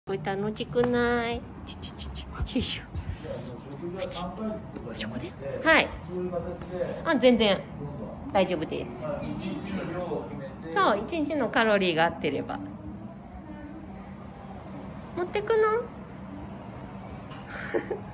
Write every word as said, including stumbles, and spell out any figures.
これ楽しくない？ちちちち、よいしょ。そこで？はい。あ、全然大丈夫です。そう、一日のカロリーが合ってれば。持ってくの？